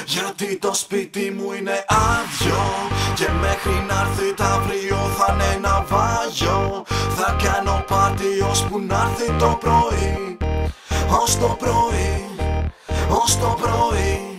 Γιατί το σπίτι μου είναι άδειο και μέχρι να έρθει τ' αύριο θα είναι ναυάγιο. Θα κάνω πάρτι ώσπου να έρθει το πρωί. Ως το πρωί, ως το πρωί,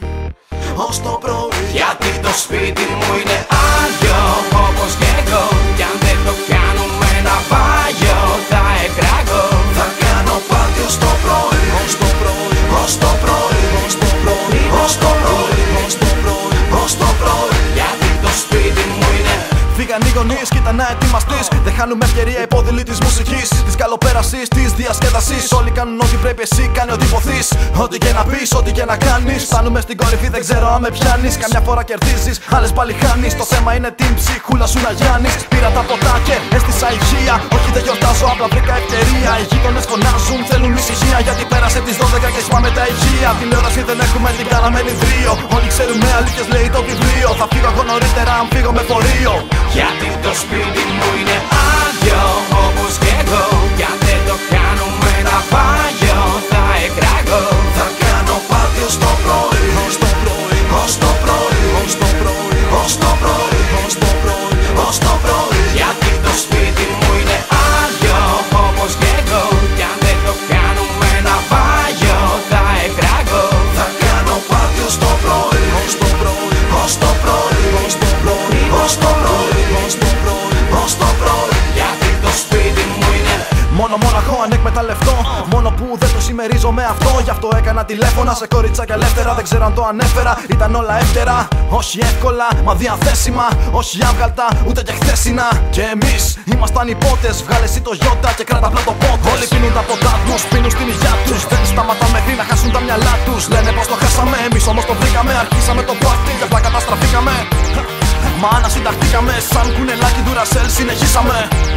ως το πρωί. Γιατί το σπίτι μου είναι άδειο όπως και εγώ. Κι αν δεν το κάνουμε ναυάγιο θα εκραγώ. Θα κάνω πάρτι ως το πρωί, ως το πρωί, ως το πρωί, ως το πρωί, ως το πρωί, ως το πρωί, ως το πρωί. Γιατί το σπίτι μου είναι. Φύγαν οι γονείς κι ήταν να ετοιμαστείς. Δεν χάνουμε ευκαιρία υπόδειλη της μουσικής, της καλοπέρασης, της διασκέδασης. Όλοι κάνουν ό,τι πρέπει, εσύ κάνε ό,τι υποθείς. Ό,τι και να πεις, ό,τι και να κάνεις. Φτάνουμε στην κορυφή, δεν ξέρω αν με πιάνεις. Καμιά φορά κερδίζεις, άλλες πάλι χάνεις. Το θέμα είναι την ψυχούλα σου να γιάνεις. Πήρα τα ποτά και έστησα υγεία. Όχι δεν γιορτάζω, απλά βρήκα ευκαιρία. Οι γείτονες φωνάζουν, θέλουν ησυχία. Γιατί πέρασε τις 12 και σπάμε τα ηχεία. Τηλεόραση δεν έχουμε, την κάναμε λιδρίο. Όλοι ξέρουμε αλήθειες, λέει το βιβλίο. Θα φύγω εγώ νωρίτερα αν φύγω με φορείο. Γιατί το σπίτι μου είναι άδειο όπως και εγώ. Κι αν δεν το κάνουμε ναυάγιο θα εκραγώ. Θα κάνω πάρτι ως το πρωί, ως το πρωί, ως το πρωί, ως το πρωί, ως το πρωί, ως το πρωί, ως το πρωί. Γιατί το σπίτι μου είναι άδειο όπως και εγώ. Κι αν δεν το κάνουμε ναυάγιο θα εκραγώ. Θα κάνω πάρτι ως το πρωί, ως το πρωί, ως το πρωί, ως το πρωί, ως το πρωί, ως το πρωί, ως το πρωί. Γιατί το σπίτι μου είναι. Μόνο έχω ανεκμεταλλευτώ. Μόνο που δεν το συμμερίζομαι αυτό. Γι' αυτό έκανα τηλέφωνα σε κοριτσάκια ελεύθερα. Δεν ξέρω αν το ανέφερα, ήταν όλα εύτερα. Όχι εύκολα, μα διαθέσιμα. Όχι άβγαλτα, ούτε και χθεσινά. Και εμείς ήμασταν υπότες. Βγάλε εσύ το γιώτα και κράτα απλά το πότε. Όλοι πίνουν τα ποτά τους, πίνουν στην υγειά τους. Δεν σταματάμε πριν να χάσουν τα μυαλά τους. Λένε πως το χάσαμε, εμείς όμως το βρήκαμε. Αρχίσαμε το πάρτι και απλά καταστραφήκαμε. Μα ανασυνταχτήκαμε σαν κουνελάκι ντουρασέλ, συνεχίσαμε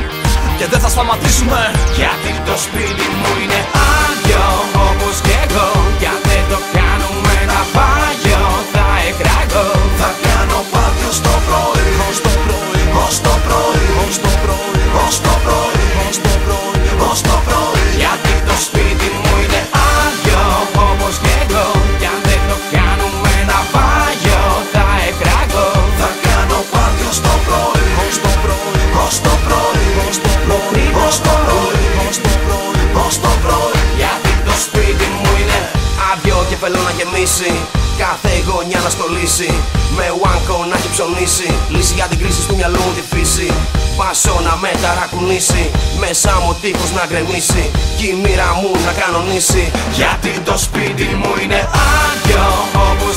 και δεν θα σταματήσουμε. Γιατί το σπίτι μου είναι άδειο όπως και εγώ. Κι αν δεν το κάνουμε ναυάγιο θα εκραγώ. Θα κάνω πάρτι ως το πρωί, ως το πρωί, ως το πρωί, ως το πρωί, ως το πρωί, ως το πρωί, ως το πρωί. Γιατί το σπίτι μου είναι άδειο όπως και εγώ. Κι αν δεν το κάνουμε ναυάγιο θα εκραγώ. Θα κάνω πάρτι ως το πρωί, ως το πρωί, ως το πρωί, ως το πρωί, ως το πρωί, ως το πρωί, ως το πρωί. Γιατί το σπίτι μου είναι άδειο και θέλω να γεμίσει. Κάθε γωνιά να στολίσει. Με one να έχει ψωνίσει. Λύση για την κρίση του μυαλού μου τη φύση. Πάσω να με ταρακουνήσει. Μέσα μου ο τείχος να γκρεμίσει. Κι η μοίρα μου να κανονίσει. Γιατί το σπίτι μου είναι άδειο όπως